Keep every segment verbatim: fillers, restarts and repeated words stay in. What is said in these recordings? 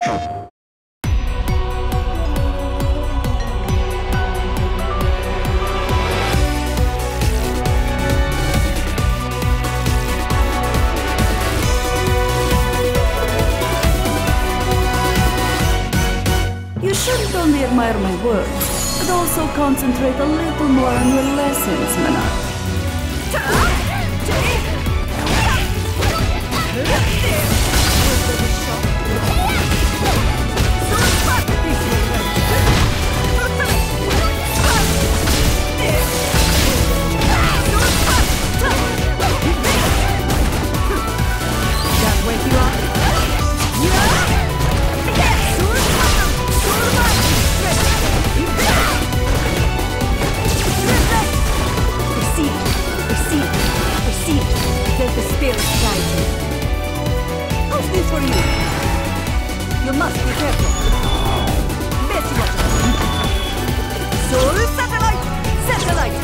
You shouldn't only admire my work, but also concentrate a little more on your lessons, Mana. That wake you up? Let the spirit guide you. How's this for you? You must be careful. Best watch. Soul satellite! Satellite!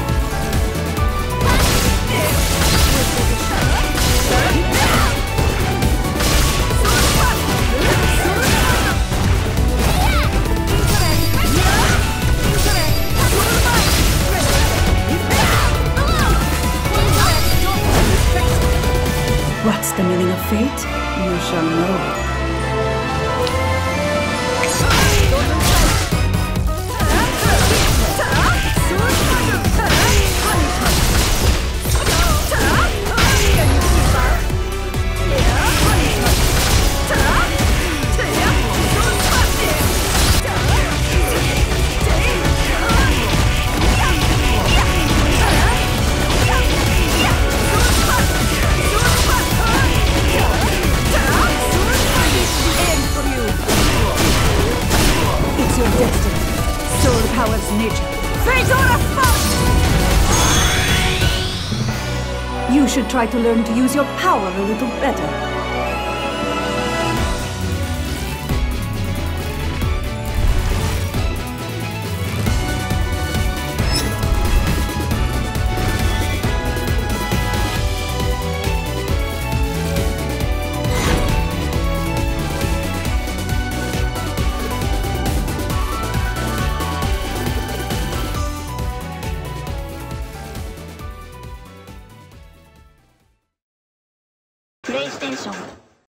What's the meaning of fate? You shall know. Nature. You should try to learn to use your power a little better.